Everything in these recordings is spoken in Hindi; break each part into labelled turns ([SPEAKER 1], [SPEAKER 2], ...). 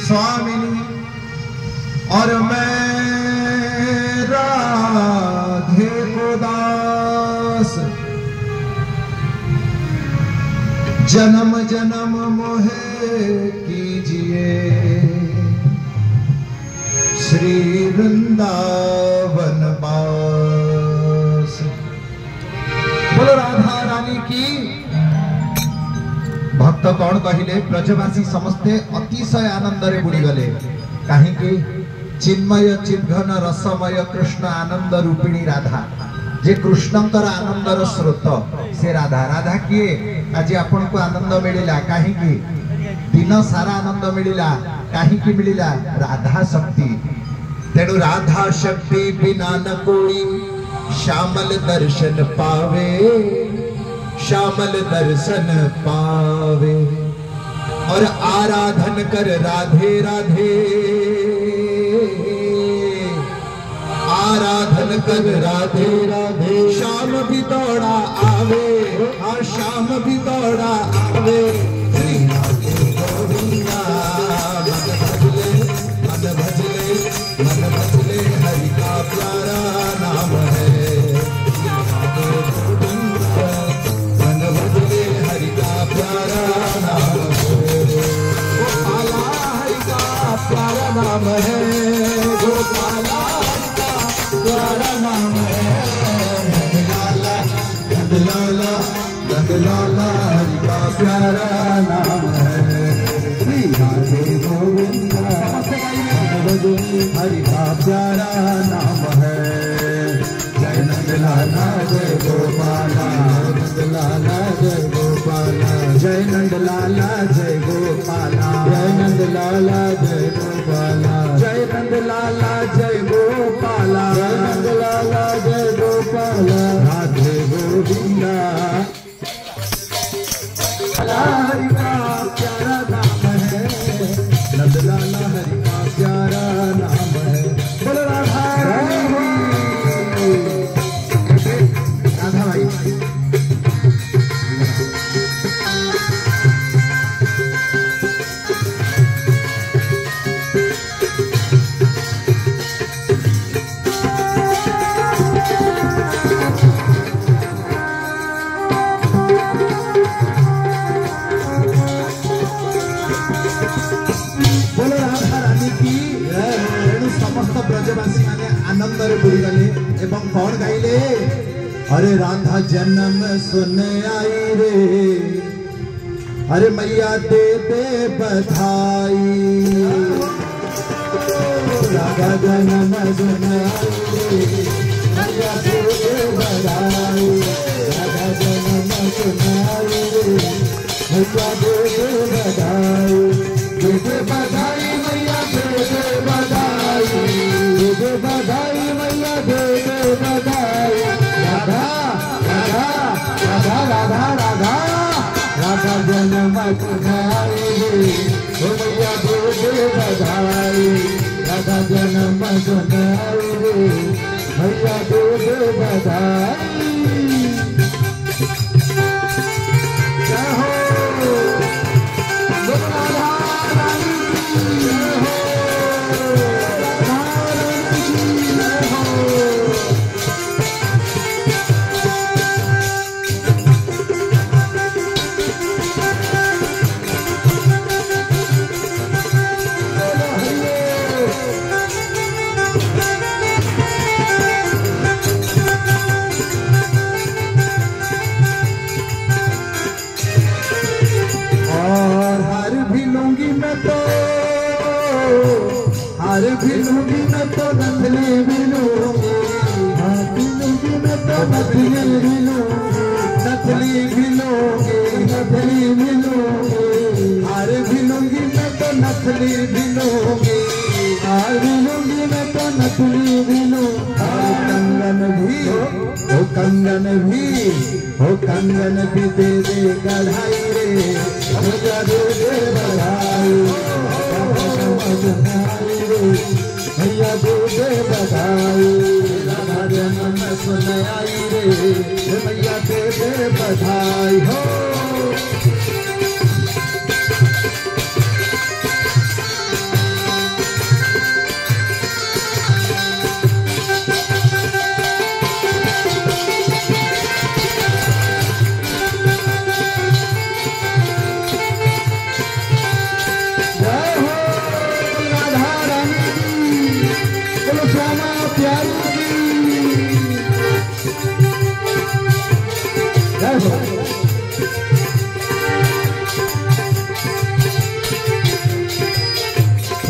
[SPEAKER 1] स्वामिनी और मैं राधे को दास। जन्म जन्म मोहे कीजिए श्री वृंदावन वास। बोलो राधा रानी की। भक्त कौन कहले ब्रजवासी समस्ते अतिशय आनंद रे बुड़ी गले। कहीं चिन्मय चिद्घन रसमय कृष्ण आनंद रूपिणी राधा जे कृष्णंकर आनंदर स्रोत से राधा। राधा किए आज आपण को आनंद मिलिला कहीं दिन सारा आनंद मिलिला कहीं मिलिला राधा शक्ति। तेणु राधा शक्ति बिना न कोई श्यामल दर्शन पावे, श्यामल दर्शन पावे। और आराधन कर राधे राधे, आराधन कर राधे राधे। शाम भी दौड़ा आवे, हाँ शाम भी दौड़ा आवे। श्री राधे गोविंदा मन भजले मन भजले हरि का प्यारा नाम है। राधे गोविंदा मन भजले हरि का प्यारा नाम है। गोपाला हरि का प्यारा नाम है, गोपाला प्यारा नाम है। नंदलाला नंदलाला नंदलाला हरि का प्यारा नाम है। श्री राधे गोविंदा हरि का प्यारा नाम है। जय नंदलाला जय गोपाला, नंदलाला जय गोपाला। जय नंदलाला जय गोपाला, जय नंदलाला जय गोपाला। जय नंदलाला जय गोपाला, जय नंदलाला जय गोपाला। राधे गोविंदा हरि का प्यारा नाम है। नंदलाला हरि का प्यारा नाम है। बोलो राधा राधा भाई। समस्त ब्रजवासी माने आनंद रे बुड़ी गले एवं कौन गाइले। अरे राधा जन्म सुन आई रे, अरे मैया दे दे बधाई। राधा जन्म सुन आई रे, मैया दे दे बधाई। राधा जन्म सुन आई रे, मैया दे दे बधाई। दे दे बधाई मैया दे दे बधाई, दे दे बधाई मैया दे दे बधाई। राधा राधा राधा राधा राधा राधा जन्म सुनाई रे, ओ मैया दे दे बधाई। राधा जन्म सुनाई रे, मैया दे दे बधाई। जय हो हार भी लूंगी मैं तो नथली भी लूंगी, हार भी लूंगी मैं तो नथली भी लूंगी। नथली भी लूंगी, नथली भी लूंगी। हार भी लूंगी मैं तो नथली भी लूंगी, हार भी लूंगी मैं तो नथली भी लूंगी। कंगन भी हो कंगन भी हो कंगन भी दे दे गढ़ाई रे, भैया दे दे बधाई। भैया दे दे बधाई। राधा जन्म सुन आई रे, भैया दे दे बधाई हो।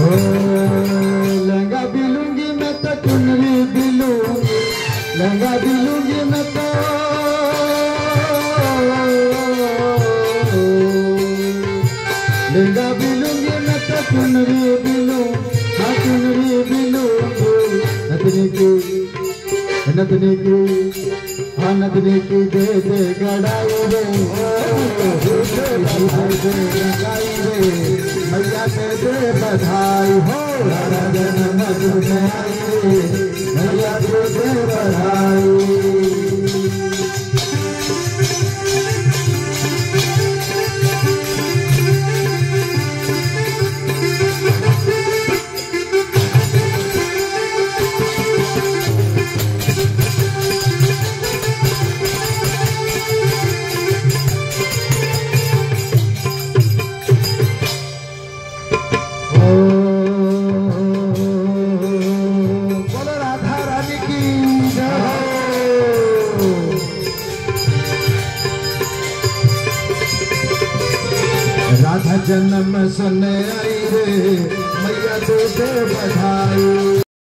[SPEAKER 1] लहंगा भी लूंगी मैं तो चुनरी भी लूंगी, लहंगा भी लूंगी मैं तो, लहंगा भी लूंगी मैं तो चुनरी भी लूं, हाँ चुनरी भी लूंगी। नदनी की हाँ नदनी की दे दे गड़ाई रे, गड़ाई रे मैया के दे बधाई हो, राधा जन्म सुनाई रे मैया के दे बधाई। राधा जन्म सुन आई रे मैया दे दे बधाई।